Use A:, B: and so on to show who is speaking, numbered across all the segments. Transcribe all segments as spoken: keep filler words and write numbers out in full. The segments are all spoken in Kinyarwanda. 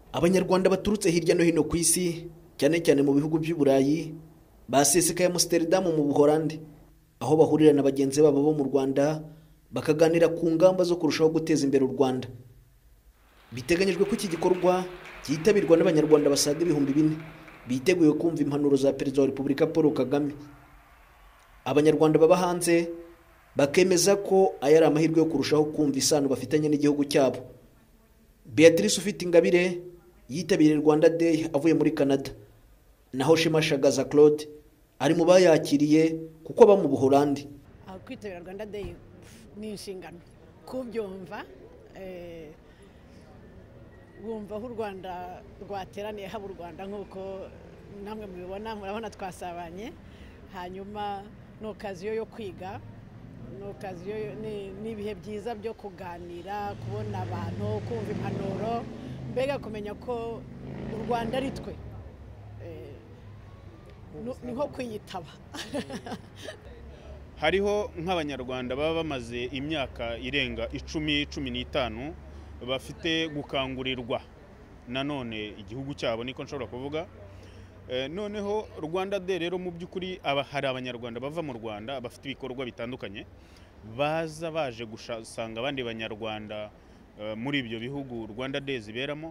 A: Abanyarwanda baturutse hirya no hino ku isi cyane cyane mu bihugu by'u Burayi basesekaye Amsterdam mu Buholandi, aho bahurira na bagenzi babo bo mu Rwanda bakaganira ku ngamba zo kurushaho guteza imbere u Rwanda. Biteganyijwe ko iki gikorwa cyitabirwa n'Abanyarwanda basaga ibihumbi bine biteguye kumva impanuro za Perezida wa Repubulika Paul Kagame. Abanyarwanda baba hanze bakemeza ko aya ari amahirwe yo kurushaho kumva isano bafitanye n'igihugu cyabo. Beatrice Ufite-Ingabire yitabiriye Rwanda Day avuye muri Canada, naho Shema Shagaza Claude ari mu bayakiriye kuko aba mu Buholandi.
B: Kwitabira Rwanda Day ni inshingano kubyumva, eh wumva aho u Rwanda rwateraniye haba u Rwanda nk'uko namwe mubibona, murabona twasabanye, hanyuma no kaziyo yo kwiga, no kaziyo n'ibihe byiza byo kuganira, kubona abantu, kumva impanuro, mbega kumenya ko u Rwanda ari twe, ni nko kwiyitaba.
C: Hariho nk'Abanyarwanda baba bamaze imyaka irenga icumi cumi n'itanu bafite gukangurirwa nanone igihugu cyabo, niko nshobora kuvuga. Noneho Rwanda Day rero mu by'ukuri hari Abanyarwanda bava mu Rwanda bafite ibikorwa bitandukanye, baza baje gusanga abandi Banyarwanda muri ibyo bihugu Rwanda Day ziberamo,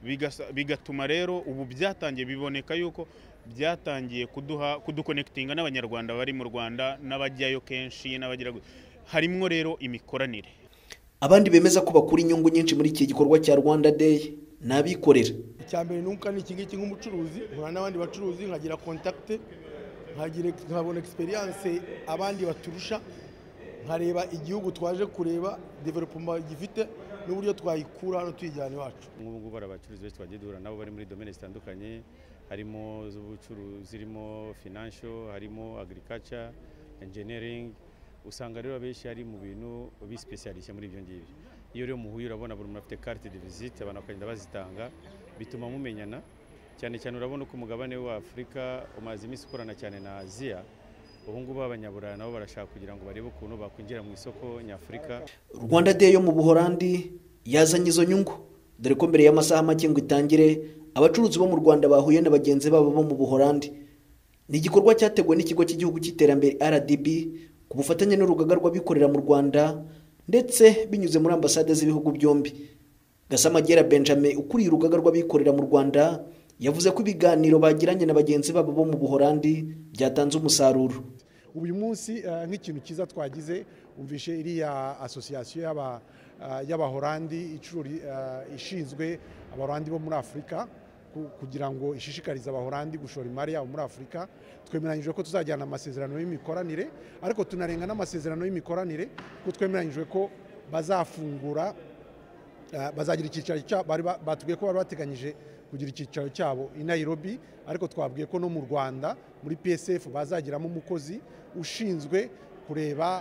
C: bigatuma rero ubu byatangiye biboneka yuko byatangiye kuduha kuduconnectinga n'Abanyarwanda bari mu Rwanda n'abajyayo kenshi n'abagira, harimo rero imikoranire.
A: Abandi bemeza ko bakura inyungu nyinshi muri iki gikorwa cya Rwanda Day nabikorera.
D: Icyambere nuka ni ikingiki nk'umucuruzi, nkora n'abandi bacuruzi, nkagira contact, nkagira nkabona experience abandi baturusha, nkareba igihugu twaje kureba development gifite n'uburyo twayikura hano tuyijyana iwacu.
E: Nk'ubu ngubu abacuruzi benshi twagiye duhura nabo bari muri domaine zitandukanye, harimo z'ubucuruzi, zirimo financial, harimo agriculture, engineering. Usanga rero abenshi ari mu bintu bispecialisha muri ibyo ngibyo. Iyo rero muhuye urabona buri muntu afite carte de visite, abantu bakagenda bazitanga, bituma mumenyana cyane cyane. Urabona ko umugabane wa Afrika umaze iminsi ukorana cyane na Asia, ubu ngubu Abanyaburaya nabo barashaka kugira ngo barebe ukuntu bakwinjira mu isoko nyafurika.
A: Rwanda Day yo mu Buholandi yazanye izo nyungu, dore ko mbere y'amasaha make ngo itangire abacuruzi bo mu Rwanda bahuye na bagenzi babo bo mu Buholandi. Ni igikorwa cyateguwe n'ikigo cy'igihugu cy'iterambere R D B ku bufatanye n'urugaga rw'abikorera mu Rwanda ndetse binyuze muri ambasade z'ibihugu byombi. Gasamagera Benjamin ukuriye urugaga rw'abikorera mu Rwanda yavuze ko ibiganiro bagiranye na bagenzi babo bo mu Buholandi byatanze umusaruro.
D: Uyu munsi nk'ikintu cyiza twagize, umvishe iriya association y'aba y'Abaholandi ishinzwe Abaholandi bo muri Afrika kugira ngo ishishikarize Abaholandi gushora imari yabo muri Afrika. Twemeranyijwe ko tuzajyana amasezerano y'imikoranire, ariko tunarenga n'amasezerano y'imikoranire ko twemeranyijwe ko bazafungura, bazagira icyicaro cyabo. Batubwiye ko bari bateganyije kugira icyicaro cyabo i Nairobi, ariko twabwiye ko no mu Rwanda muri P S F bazagiramo umukozi ushinzwe kureba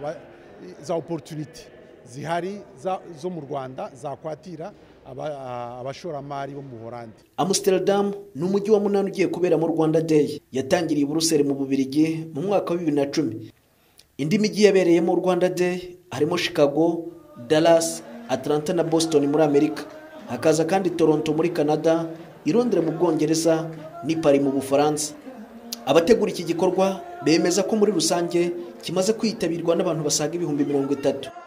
D: za opportunity zihari zo mu Rwanda zakwatira abashoramari bo mu Buholandi.
A: Amsterdam ni umujyi wa munani ugiye kubera mu Rwanda Day, yatangiriye i Buruseli mu Bubiligi mu mwaka wa bibiri na cumi. Indi mijyi yabereyemo Rwanda Day harimo Chicago, Dallas, Atlanta na Boston muri Amerika, hakaza kandi Toronto muri Canada, i Londres mu Bwongereza ni Paris mu Bufaransa. Abategura iki gikorwa bemeza ko muri rusange kimaze kwitabirwa n'abantu basaga ibihumbi mirongo itatu.